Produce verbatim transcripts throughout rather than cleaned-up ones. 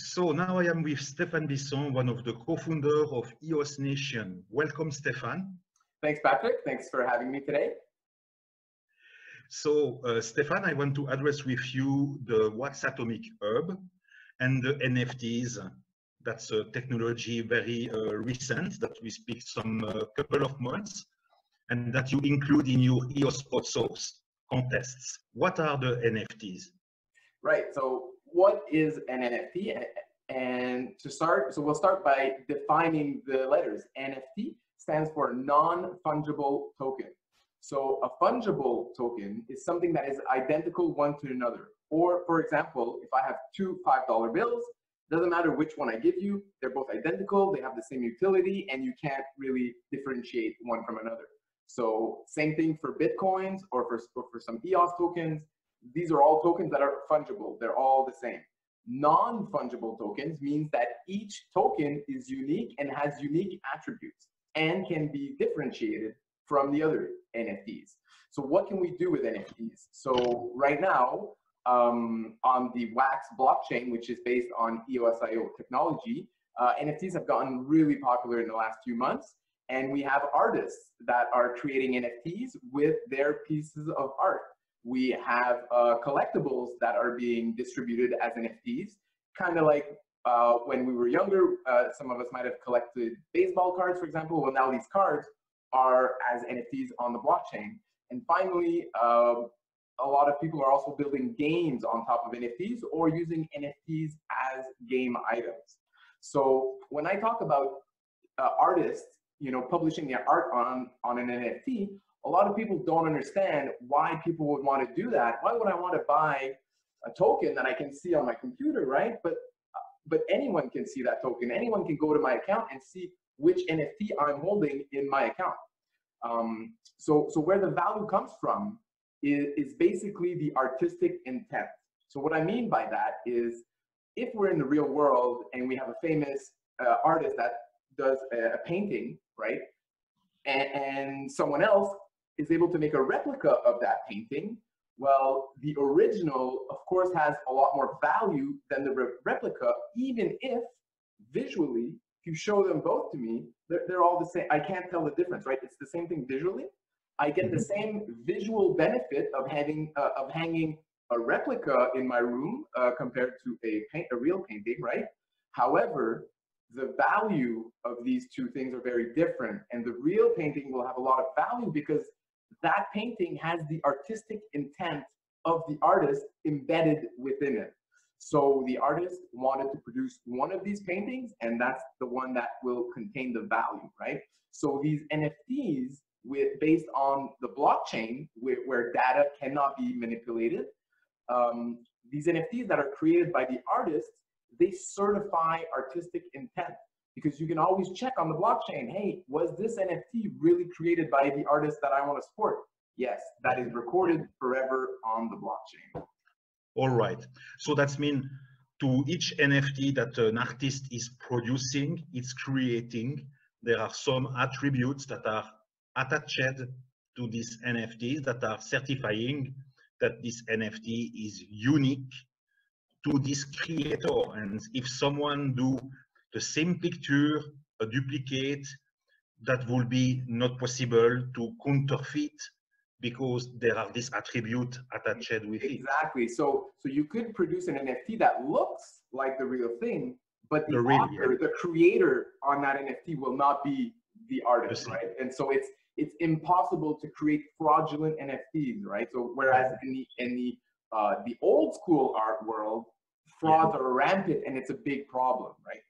So now I am with Stéphane Bisson, one of the co-founders of EOS Nation. Welcome, Stéphane. Thanks, Patrick. Thanks for having me today. So, uh, Stéphane, I want to address with you the Wax Atomic Hub and the N F Ts. That's a technology very uh, recent that we speak some uh, couple of months, and that you include in your EOS Pod Source contests. What are the N F Ts? Right. So, what is an N F T? And to start, so we'll start by defining the letters. N F T stands for non-fungible token. So a fungible token is something that is identical one to another. Or, for example, if I have two five dollar bills, doesn't matter which one I give you, they're both identical, they have the same utility, and you can't really differentiate one from another. So same thing for Bitcoins or for, or for some EOS tokens. These are all tokens that are fungible. They're all the same. Non-fungible tokens means that each token is unique and has unique attributes and can be differentiated from the other N F Ts. So what can we do with N F Ts? So right now, um, on the Wax blockchain, which is based on E O S I O technology, uh, N F Ts have gotten really popular in the last few months. And we have artists that are creating N F Ts with their pieces of art. We have uh, collectibles that are being distributed as N F Ts, kind of like uh, when we were younger, uh, some of us might have collected baseball cards, for example. Well, now these cards are as N F Ts on the blockchain. And finally, uh, a lot of people are also building games on top of N F Ts or using N F Ts as game items. So when I talk about uh, artists, you know, publishing their art on, on an N F T, a lot of people don't understand why people would want to do that. Why would I want to buy a token that I can see on my computer, right? But but anyone can see that token. Anyone can go to my account and see which N F T I'm holding in my account. Um, so, so where the value comes from is, is basically the artistic intent. So what I mean by that is, if we're in the real world and we have a famous uh, artist that does a, a painting, right? And, and someone else is able to make a replica of that painting, well, the original, of course, has a lot more value than the re replica, even if visually, if you show them both to me, they're, they're all the same. I can't tell the difference, right? It's the same thing visually. I get the same visual benefit of having uh, of hanging a replica in my room uh, compared to a paint, a real painting, right? However, the value of these two things are very different, and the real painting will have a lot of value because that painting has the artistic intent of the artist embedded within it. So the artist wanted to produce one of these paintings, and that's the one that will contain the value, right? So these N F Ts, with, based on the blockchain, where, where data cannot be manipulated, um, these N F Ts that are created by the artist, they certify artistic intent. Because you can always check on the blockchain, hey, was this N F T really created by the artist that I want to support? Yes, that is recorded forever on the blockchain. All right. So that's mean to each N F T that an artist is producing, it's creating, there are some attributes that are attached to this N F T that are certifying that this N F T is unique to this creator. And if someone do the same picture, a duplicate, that will be not possible to counterfeit because there are these attributes attached with it. Exactly. So, so you could produce an N F T that looks like the real thing, but the, the real, author, yeah. the creator on that N F T will not be the artist, right? And so it's it's impossible to create fraudulent N F Ts, right? So whereas in the in the uh, the old school art world, frauds yeah. are rampant, and it's a big problem, right?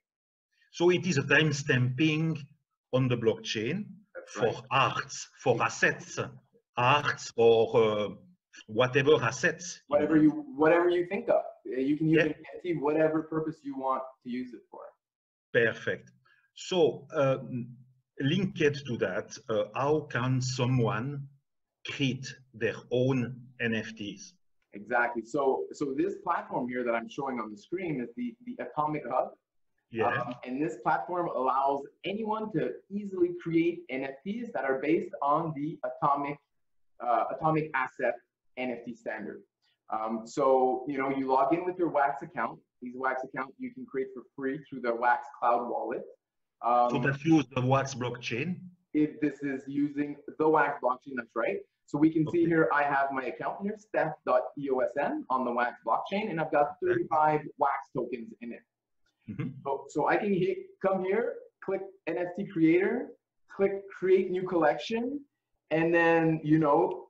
So it is a time stamping on the blockchain. That's for right. arts, for yeah. assets, arts or uh, whatever assets. Whatever you, know. you whatever you think of. You can use yeah. an N F T whatever purpose you want to use it for. Perfect. So uh, linked to that, uh, how can someone create their own N F Ts? Exactly. So so this platform here that I'm showing on the screen is the, the Atomic Hub. Yeah. Um, and this platform allows anyone to easily create N F Ts that are based on the Atomic uh, Atomic Asset N F T standard. Um, so, you know, you log in with your Wax account, These Wax accounts you can create for free through the Wax Cloud wallet. Um, so that use the Wax blockchain? If this is using the Wax blockchain, that's right. So we can Okay. see here, I have my account here, steph dot E O S N on the Wax blockchain, and I've got thirty-five Wax tokens in it. Mm-hmm. So, so I can hit, come here, click N F T creator, click create new collection, and then, you know,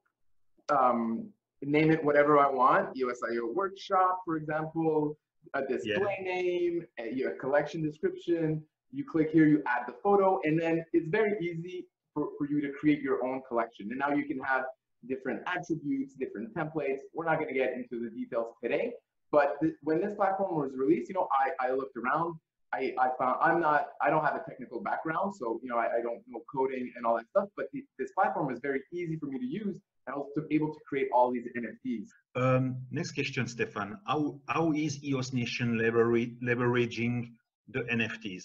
um, name it whatever I want, E O S I O workshop, for example, a display yeah. name, a, your collection description. You click here, you add the photo, and then it's very easy for, for you to create your own collection. And now you can have different attributes, different templates. We're not going to get into the details today, but th when this platform was released, you know, I, I looked around. I, I found I'm not, I don't have a technical background, so, you know, I, I don't know coding and all that stuff, but th this platform is very easy for me to use, and I was able to create all these N F Ts. Um, next question, Stefan. How, how is E O S Nation leverage, leveraging the N F Ts?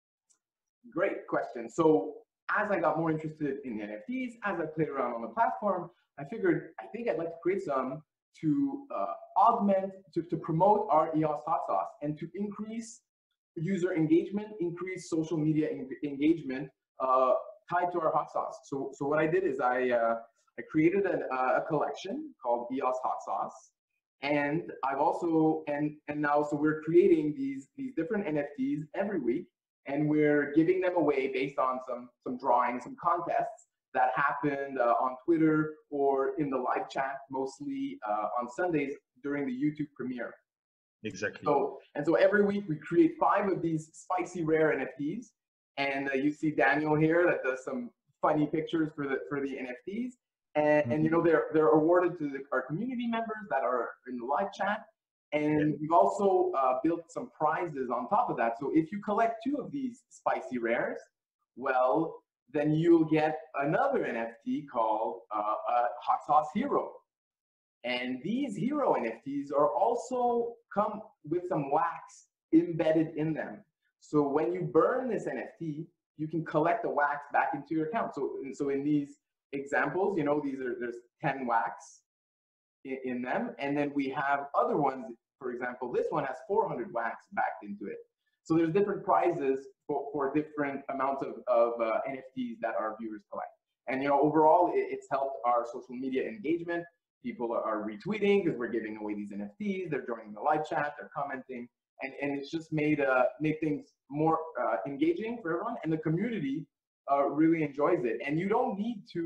Great question. So as I got more interested in N F Ts, as I played around on the platform, I figured, I think I'd like to create some to uh, augment, to, to promote our E O S hot sauce and to increase user engagement, increase social media en engagement uh, tied to our hot sauce. So, so what I did is I, uh, I created an, uh, a collection called E O S Hot Sauce. And I've also, and, and now, so we're creating these, these different N F Ts every week, and we're giving them away based on some, some drawings, some contests that happened uh, on Twitter or in the live chat, mostly uh, on Sundays during the YouTube premiere. Exactly. So, and so every week we create five of these spicy rare N F Ts, and uh, you see Daniel here that does some funny pictures for the for the N F Ts, and, mm-hmm. and you know they're they're awarded to the, our community members that are in the live chat, and yeah. we've also uh, built some prizes on top of that. So if you collect two of these spicy rares, well, then you'll get another N F T called uh, a Hot Sauce Hero. And these hero N F Ts are also come with some wax embedded in them. So when you burn this N F T, you can collect the wax back into your account. So, so in these examples, you know, these are, there's ten wax in, in them. And then we have other ones, for example, this one has four hundred wax backed into it. So there's different prizes for, for different amounts of, of uh, N F Ts that our viewers collect. And, you know, overall, it, it's helped our social media engagement. People are retweeting because we're giving away these N F Ts. They're joining the live chat. They're commenting, and and it's just made uh made things more uh, engaging for everyone. And the community uh, really enjoys it. And you don't need to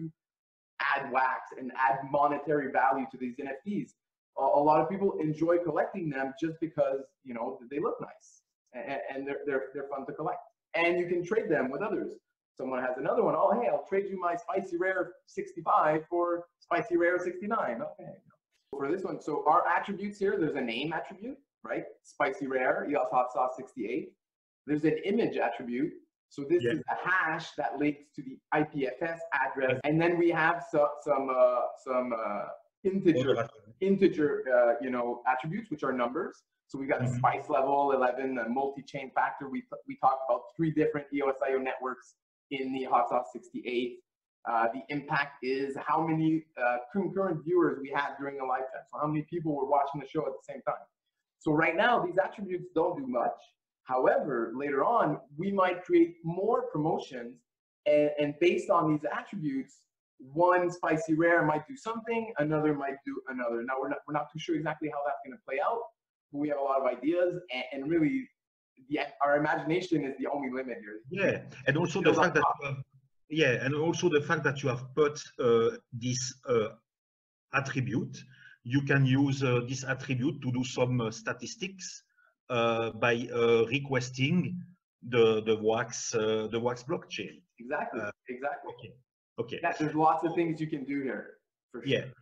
add wax and add monetary value to these N F Ts. A, a lot of people enjoy collecting them just because you know they look nice and, and they're they're they're fun to collect. And you can trade them with others. Someone has another one. Oh, hey, I'll trade you my Spicy Rare sixty-five for Spicy Rare sixty-nine. Okay. For this one, so our attributes here, there's a name attribute, right? Spicy Rare, E O S Hot Sauce sixty-eight. There's an image attribute. So this yeah. is a hash that links to the I P F S address. And then we have so, some uh, some uh, integer, integer uh, you know, attributes, which are numbers. So we've got mm-hmm. spice level eleven, a multi-chain factor. We, we talked about three different E O S I O networks in the Hot Sauce sixty-eight. Uh, the impact is how many uh, concurrent viewers we had during a live chat. So how many people were watching the show at the same time. So right now, these attributes don't do much. However, later on, we might create more promotions, and, and based on these attributes, one Spicy Rare might do something, another might do another. Now, we're not, we're not too sure exactly how that's going to play out, but we have a lot of ideas, and, and really, the, our imagination is the only limit here. Yeah, and also the fact that you have, yeah, and also the fact that you have put uh, this uh, attribute, you can use uh, this attribute to do some uh, statistics uh, by uh, requesting the the wax uh, the wax blockchain. Exactly. Uh, exactly. Okay. Okay. Yeah, there's lots of things you can do here. For sure. Yeah.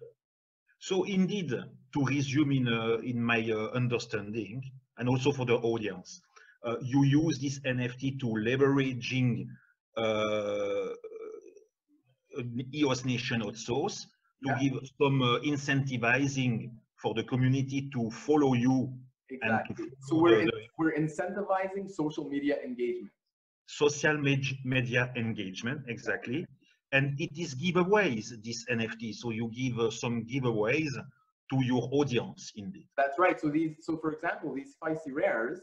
So indeed, to resume in uh, in my uh, understanding, and also for the audience. Uh, you use this N F T to leveraging uh, E O S Nation hot sauce to yeah. give some uh, incentivizing for the community to follow you. Exactly. And to so we're, the, in, we're incentivizing social media engagement. Social med media engagement, exactly. And it is giveaways, this N F T. So you give uh, some giveaways to your audience indeed. That's right. So these, so for example, these spicy rares,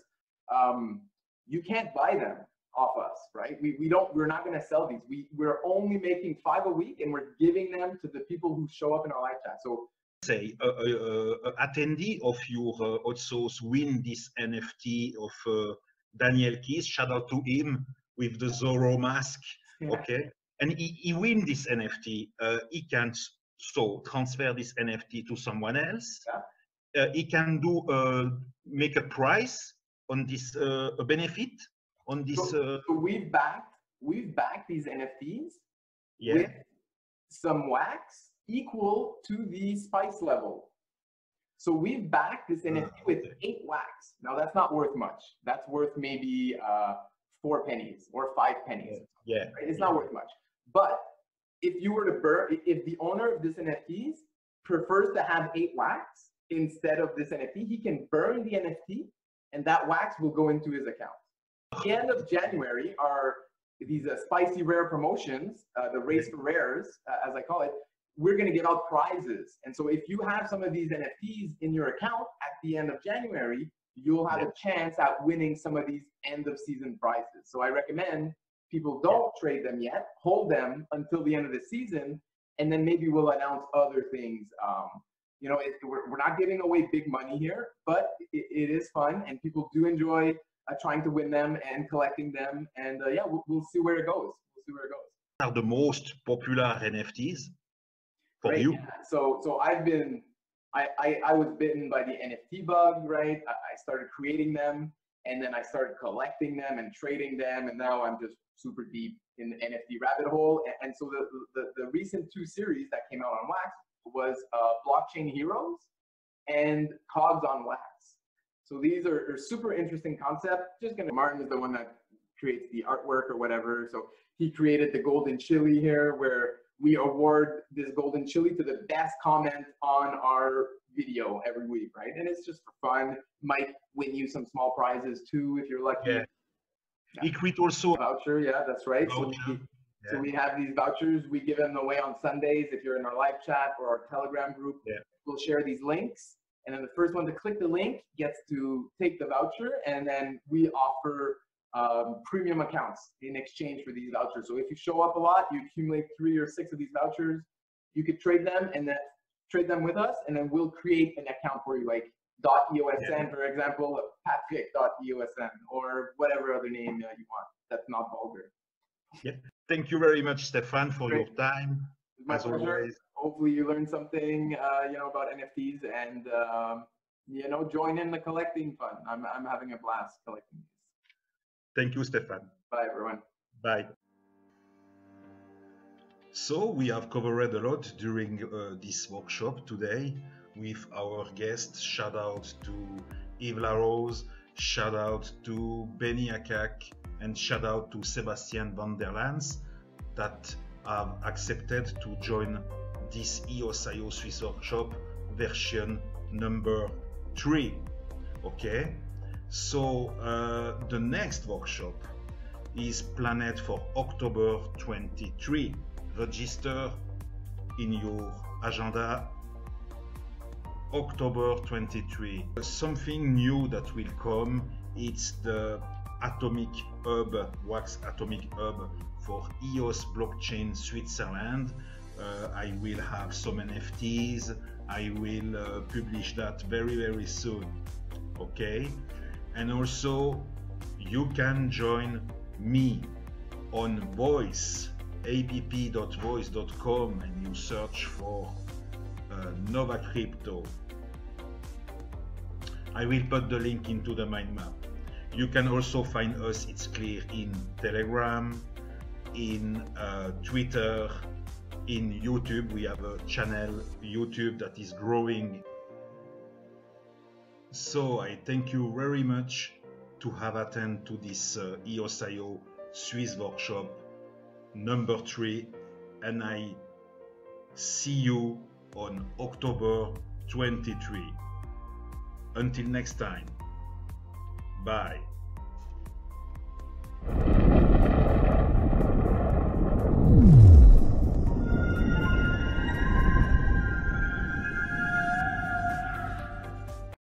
um, you can't buy them off us, right? We, we don't, we're not going to sell these. We, we're only making five a week and we're giving them to the people who show up in our live chat. So say a, a, a attendee of your uh, also win this N F T of uh, Daniel Keys, shout out to him with the Zorro mask, yeah. okay? And he, he win this N F T, uh, he can so transfer this N F T to someone else. Yeah. Uh, he can do uh, make a price on this uh, a benefit on this. So, uh, so we've backed we've backed these N F Ts yeah. with some wax equal to the spice level. So we've backed this N F T uh, with eight wax. Now that's not worth much. That's worth maybe uh, four pennies or five pennies. Yeah. Right? It's yeah. not worth much. But if you were to burn, if the owner of this N F Ts prefers to have eight wax instead of this N F T, he can burn the N F T and that wax will go into his account. At the end of January are these uh, spicy rare promotions, uh, the race for rares, uh, as I call it. We're going to give out prizes. And so if you have some of these N F Ts in your account at the end of January, you'll have yeah. a chance at winning some of these end of season prizes. So I recommend people don't yeah. trade them yet, hold them until the end of the season, and then maybe we'll announce other things. Um, you know, it, we're, we're not giving away big money here, but it, it is fun and people do enjoy uh, trying to win them and collecting them. And uh, yeah, we'll, we'll see where it goes. We'll see where it goes. Are the most popular N F Ts? For right? you? Yeah. So, so I've been, I, I, I was bitten by the N F T bug, right? I, I started creating them and then I started collecting them and trading them. And now I'm just super deep in the N F T rabbit hole. And, and so the, the, the recent two series that came out on Wax was uh, Blockchain Heroes and Cogs on Wax. So these are, are super interesting concepts. Just gonna, Martin is the one that creates the artwork or whatever. So he created the golden chili here where we award this golden chili to the best comment on our video every week, right? And it's just for fun. Might win you some small prizes too if you're lucky. Yeah. Yeah. He create also a voucher, yeah, that's right. Voucher. So, we, yeah. so we have these vouchers. We give them away on Sundays. If you're in our live chat or our Telegram group, yeah. we'll share these links. And then the first one to click the link gets to take the voucher. And then we offer um, premium accounts in exchange for these vouchers. So if you show up a lot, you accumulate three or six of these vouchers, you could trade them and then trade them with us. And then we'll create an account for you, like .eosn, yeah. for example, patrick dot E O S N or whatever other name uh, you want. That's not vulgar. Yeah. Thank you very much, Stefan, for Great. your time. My as pleasure. Always. Hopefully you learned something, uh, you know, about N F Ts and, um, you know, join in the collecting fun. I'm, I'm having a blast collecting these. Thank you, Stefan. Bye, everyone. Bye. So we have covered a lot during uh, this workshop today with our guests. Shout out to Yves Larose, shout out to Benny Akak, and shout out to Sebastian van der Lans that have accepted to join this E O S I O Swiss workshop version number three. Okay. So uh, the next workshop is planned for October twenty-third. Register in your agenda. October twenty-third. Something new that will come. It's the Atomic Hub, Wax Atomic Hub for E O S Blockchain Switzerland. Uh, I will have some N F Ts. I will uh, publish that very very soon. Okay. And also, you can join me on Voice, app dot voice dot com, and you search for uh, Nova Crypto. I will put the link into the mind map. You can also find us, it's clear, in Telegram, in uh, Twitter, in YouTube. We have a channel, YouTube, that is growing. So I thank you very much to have attended to this uh, E O S I O Swiss workshop number three, and I see you on October twenty-third. Until next time, bye.